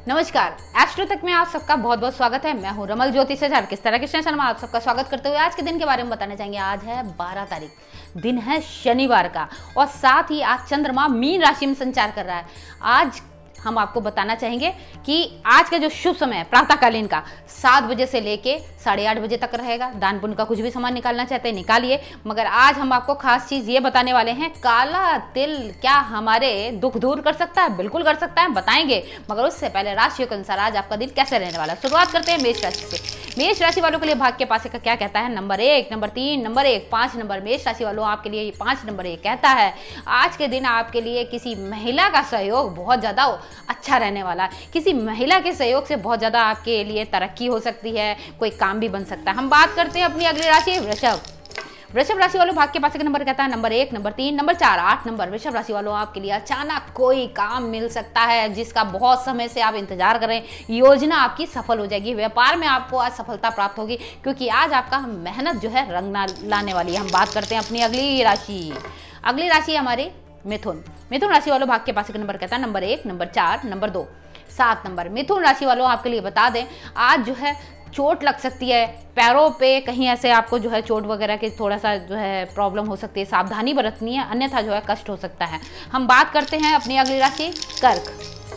नमस्कार, एस्ट्रो तक में आप सबका बहुत बहुत स्वागत है। मैं हूं रमल ज्योतिष आचार्य। किस तरह कृष्ण शर्मा आप सबका स्वागत करते हुए आज के दिन के बारे में बताना चाहेंगे। आज है 12 तारीख, दिन है शनिवार का और साथ ही आज चंद्रमा मीन राशि में संचार कर रहा है। आज हम आपको बताना चाहेंगे कि आज का जो शुभ समय है प्रातःकालीन का 7 बजे से लेके 8:30 बजे तक रहेगा। दान पुण्य का कुछ भी सामान निकालना चाहते हैं निकालिए, मगर आज हम आपको खास चीज ये बताने वाले हैं, काला तिल क्या हमारे दुख दूर कर सकता है? बिल्कुल कर सकता है, बताएंगे। मगर उससे पहले राशियों के अनुसार आज आपका दिन कैसे रहने वाला है। शुरुआत करते हैं मेष राशि से। मेष राशि वालों के लिए भाग्य के पासे का क्या कहता है? Number 1, number 3, number 1, 5 number. मेष राशि वालों आपके लिए 5 नंबर ये कहता है आज के दिन आपके लिए किसी महिला का सहयोग बहुत ज्यादा अच्छा रहने वाला है। किसी महिला के सहयोग से बहुत ज्यादा आपके लिए तरक्की हो सकती है, कोई काम भी बन सकता है। हम बात करते हैं अपनी अगली राशि वृषभ। वृषभ राशि वालों भाग्य के पास का नंबर कहता है नंबर 1, नंबर 3, नंबर 4, 8 नंबर। वृषभ राशि वालों आपके लिए अचानक कोई काम मिल सकता है जिसका बहुत समय से आप इंतजार कर रहे हैं। योजना आपकी सफल हो जाएगी। व्यापार में आपको आज सफलता प्राप्त होगी क्योंकि आज आपका मेहनत जो है रंग लाने वाली है। हम बात करते हैं अपनी अगली राशि। अगली राशि हमारी मिथुन। मिथुन राशि वालों भाग्य के पास का नंबर कहता है नंबर 1, नंबर 4, नंबर 2, 7 नंबर। मिथुन राशि वालों आपके लिए बता दें आज जो है चोट लग सकती है पैरों पे, कहीं ऐसे आपको जो है चोट वगैरह की थोड़ा सा जो है प्रॉब्लम हो सकती है। सावधानी बरतनी है, अन्यथा जो है कष्ट हो सकता है। हम बात करते हैं अपनी अगली राशि कर्क।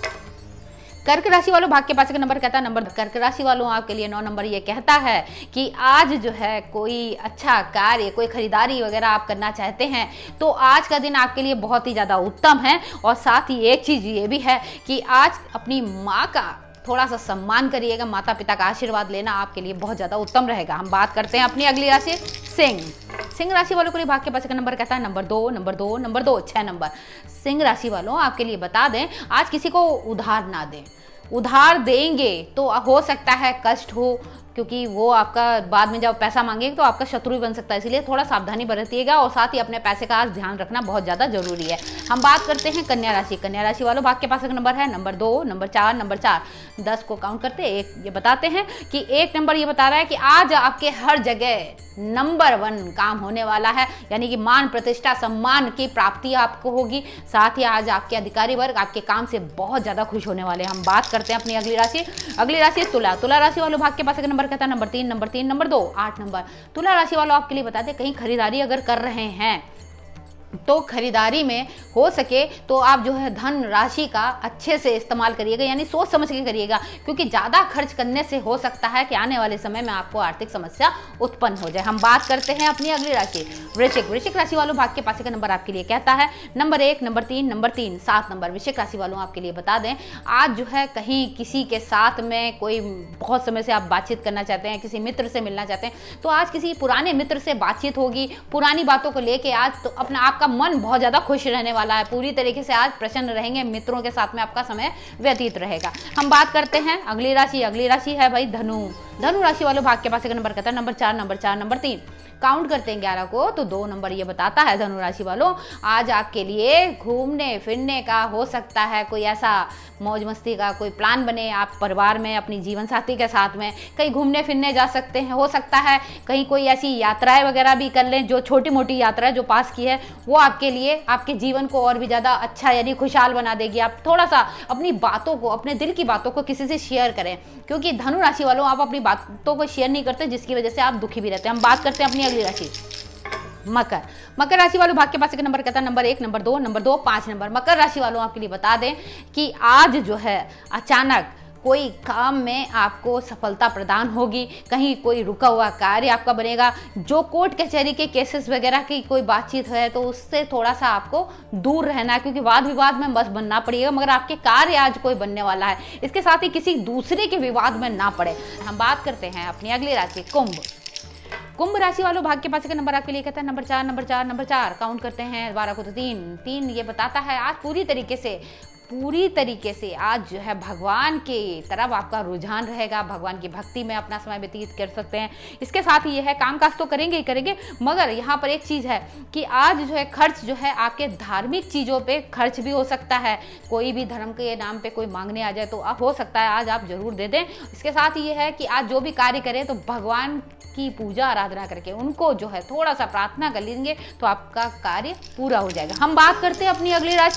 कर्क राशि वालों भाग्य के पास का नंबर कहता है नंबर। कर्क राशि वालों आपके लिए 9 नंबर ये कहता है कि आज जो है कोई अच्छा कार्य, कोई खरीदारी वगैरह आप करना चाहते हैं तो आज का दिन आपके लिए बहुत ही ज़्यादा उत्तम है। और साथ ही एक चीज़ ये भी है कि आज अपनी माँ का थोड़ा सा सम्मान करिएगा। माता पिता का आशीर्वाद लेना आपके लिए बहुत ज़्यादा उत्तम रहेगा। हम बात करते हैं अपनी अगली राशि सिंह। सिंह राशि वालों के लिए भाग्य के पास का नंबर कहता है नंबर 2, नंबर 2, नंबर 2, 6 नंबर। सिंह राशि वालों आपके लिए बता दें आज किसी को उधार ना दें। उधार देंगे तो हो सकता है कष्ट हो, क्योंकि वो आपका बाद में जब पैसा मांगेगा तो आपका शत्रु भी बन सकता है। इसलिए थोड़ा सावधानी बरतिएगा और साथ ही अपने पैसे का आज ध्यान रखना बहुत ज़्यादा जरूरी है। हम बात करते हैं कन्या राशि। कन्या राशि वालों भाग्य के पास का नंबर है नंबर 2, नंबर 4, नंबर 4। 10 को काउंट करते हैं, एक ये बताते हैं कि 1 नंबर ये बता रहा है कि आज आपके हर जगह नंबर 1 काम होने वाला है, यानी कि मान प्रतिष्ठा सम्मान की प्राप्ति आपको होगी। साथ ही आज आपके अधिकारी वर्ग आपके काम से बहुत ज़्यादा खुश होने वाले हैं। हम बात करते हैं अपनी अगली राशि। अगली राशि तुला। तुला राशि वालों भाग्य के पास का नंबर कहता है नंबर 3, नंबर 3, नंबर 2, 8 नंबर। तुला राशि वालों आपके लिए बता दें कहीं खरीदारी अगर कर रहे हैं तो खरीदारी में हो सके तो आप जो है धन राशि का अच्छे से इस्तेमाल करिएगा, यानी सोच समझ के करिएगा, क्योंकि ज़्यादा खर्च करने से हो सकता है कि आने वाले समय में आपको आर्थिक समस्या उत्पन्न हो जाए। हम बात करते हैं अपनी अगली राशि वृश्चिक। वृश्चिक राशि वालों भाग्य के पास का नंबर आपके लिए कहता है नंबर 1, नंबर 3, नंबर 3, 7 नंबर। वृश्चिक राशि वालों आपके लिए बता दें आज जो है कहीं किसी के साथ में कोई बहुत समय से आप बातचीत करना चाहते हैं, किसी मित्र से मिलना चाहते हैं तो आज किसी पुराने मित्र से बातचीत होगी। पुरानी बातों को लेके आज तो अपना आपका मन बहुत ज्यादा खुश रहने वाला है। पूरी तरीके से आज प्रसन्न रहेंगे, मित्रों के साथ में आपका समय व्यतीत रहेगा। हम बात करते हैं अगली राशि। अगली राशि है भाई धनु। धनु राशि वालों भाग्य के पास का नंबर कहता है नंबर 4, नंबर 4, नंबर 3। काउंट करते हैं 11 को तो 2 नंबर ये बताता है धनु राशि वालों आज आपके लिए घूमने फिरने का हो सकता है, कोई ऐसा मौज मस्ती का कोई प्लान बने। आप परिवार में अपनी जीवन साथी के साथ में कहीं घूमने फिरने जा सकते हैं। हो सकता है कहीं कोई ऐसी यात्राएं वगैरह भी कर लें, जो छोटी मोटी यात्रा जो पास की है वो आपके लिए आपके जीवन को और भी ज़्यादा अच्छा यानी खुशहाल बना देगी। आप थोड़ा सा अपनी बातों को, अपने दिल की बातों को किसी से शेयर करें, क्योंकि धनु राशि वालों आप अपनी बातों को शेयर नहीं करते जिसकी वजह से आप दुखी भी रहते हैं। हम बात करते हैं अपनी अगली राशि मकर। मकर राशि वालों भाग्य के पास का नंबर कहता है नंबर 1, नंबर 2, नंबर 2, 5 नंबर। मकर राशि वालों आपके लिए बता दें कि आज जो है अचानक कोई काम में आपको सफलता प्रदान होगी। कहीं कोई रुका हुआ कार्य आपका बनेगा। जो कोर्ट कचहरी के केसेस वगैरह की कोई बातचीत है तो उससे थोड़ा सा आपको दूर रहना है, क्योंकि वाद विवाद में बस बनना पड़ेगा, मगर आपके कार्य आज कोई बनने वाला है। इसके साथ ही किसी दूसरे के विवाद में ना पड़े। हम बात करते हैं अपनी अगली राशि कुंभ। कुंभ राशि वालों भाग्य के पास का नंबर आपके लिए कहता है नंबर 4, नंबर 4, नंबर 4। काउंट करते हैं 12 को तो 3 ये बताता है आज पूरी तरीके से आज जो है भगवान के तरफ आपका रुझान रहेगा। भगवान की भक्ति में अपना समय व्यतीत कर सकते हैं। इसके साथ ही ये है काम काज तो करेंगे ही करेंगे, मगर यहाँ पर एक चीज़ है कि आज जो है खर्च जो है आपके धार्मिक चीज़ों पे खर्च भी हो सकता है। कोई भी धर्म के नाम पे कोई मांगने आ जाए तो आप हो सकता है आज आप जरूर दे दें। इसके साथ ही ये है कि आज जो भी कार्य करें तो भगवान की पूजा आराधना करके उनको जो है थोड़ा सा प्रार्थना कर लेंगे तो आपका कार्य पूरा हो जाएगा। हम बात करते हैं अपनी अगली राशि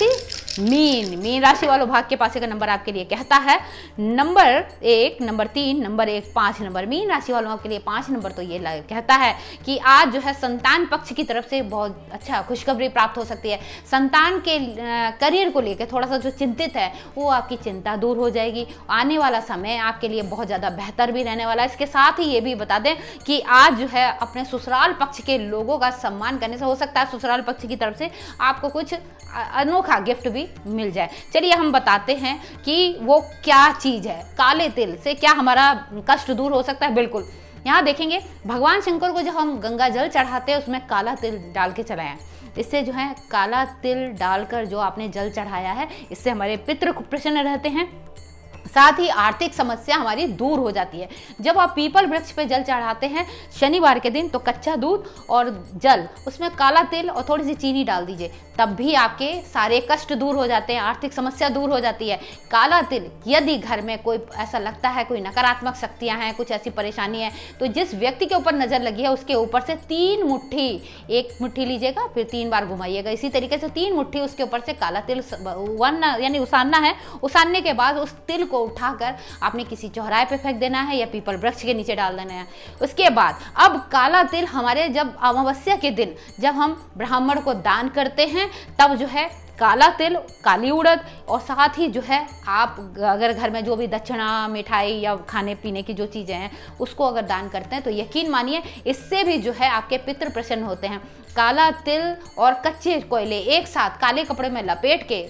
मीन राशि वालों भाग्य के पासे का नंबर आपके लिए कहता है नंबर 1, नंबर 3, नंबर 1, 5 नंबर। मीन राशि वालों के लिए 5 नंबर तो ये कहता है कि आज जो है संतान पक्ष की तरफ से बहुत अच्छा खुशखबरी प्राप्त हो सकती है। संतान के करियर को लेकर थोड़ा सा जो चिंतित है वो आपकी चिंता दूर हो जाएगी। आने वाला समय आपके लिए बहुत ज़्यादा बेहतर भी रहने वाला है। इसके साथ ही ये भी बता दें कि आज जो है अपने ससुराल पक्ष के लोगों का सम्मान करने से हो सकता है ससुराल पक्ष की तरफ से आपको कुछ अनोखा गिफ्ट भी मिल जाए। चलिए हम बताते हैं कि वो क्या चीज़ है। काले तिल से क्या हमारा कष्ट दूर हो सकता है? बिल्कुल। यहाँ देखेंगे भगवान शंकर को जब हम गंगा जल चढ़ाते हैं उसमें काला तिल डाल के चढ़ाएं। इससे जो है काला तिल डालकर जो आपने जल चढ़ाया है इससे हमारे पितृ प्रसन्न रहते हैं, साथ ही आर्थिक समस्या हमारी दूर हो जाती है। जब आप पीपल वृक्ष पे जल चढ़ाते हैं शनिवार के दिन तो कच्चा दूध और जल उसमें काला तिल और थोड़ी सी चीनी डाल दीजिए, तब भी आपके सारे कष्ट दूर हो जाते हैं, आर्थिक समस्या दूर हो जाती है। काला तिल यदि घर में कोई ऐसा लगता है कोई नकारात्मक शक्तियां हैं, कुछ ऐसी परेशानी है, तो जिस व्यक्ति के ऊपर नजर लगी है उसके ऊपर से 3 मुट्ठी, एक मुट्ठी लीजिएगा फिर 3 बार घुमाइएगा, इसी तरीके से 3 मुट्ठी उसके ऊपर से काला तिल यानी उसानना है। उसानने के बाद उस तिल को उठाकर आपने किसी चौराहे पे फेंक देना है या पीपल वृक्ष के नीचे डाल देना है। उसके बाद अब काला तिल हमारे जब अमावस्या के दिन जब हम ब्राह्मण को दान करते हैं तब जो है काला तिल, काली उड़द और साथ ही जो है आप अगर घर में जो भी दक्षिणा मिठाई या खाने पीने की जो चीज़ें हैं उसको अगर दान करते हैं तो यकीन मानिए इससे भी जो है आपके पितृ प्रसन्न होते हैं। काला तिल और कच्चे कोयले एक साथ काले कपड़े में लपेट के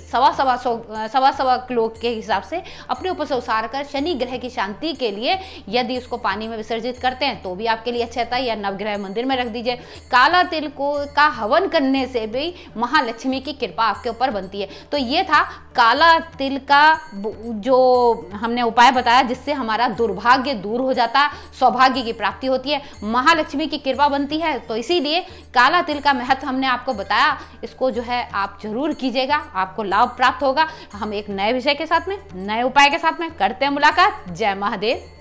सवा किलो के हिसाब से अपने ऊपर से उतार कर शनि ग्रह की शांति के लिए यदि उसको पानी में विसर्जित करते हैं तो भी आपके लिए अच्छा रहता है, या नवग्रह मंदिर में रख दीजिए। काला तिल को का हवन करने से भी महालक्ष्मी की कृपा आपके ऊपर बनती है। तो ये था काला तिल का जो हमने उपाय बताया जिससे हमारा दुर्भाग्य दूर हो जाता है, सौभाग्य की प्राप्ति होती है, महालक्ष्मी की कृपा बनती है। तो इसीलिए काला तिल का महत्व हमने आपको बताया, इसको जो है आप जरूर कीजिएगा, आपको लाभ प्राप्त होगा। हम एक नए विषय के साथ में नए उपाय के साथ में करते हैं मुलाकात। जय महादेव।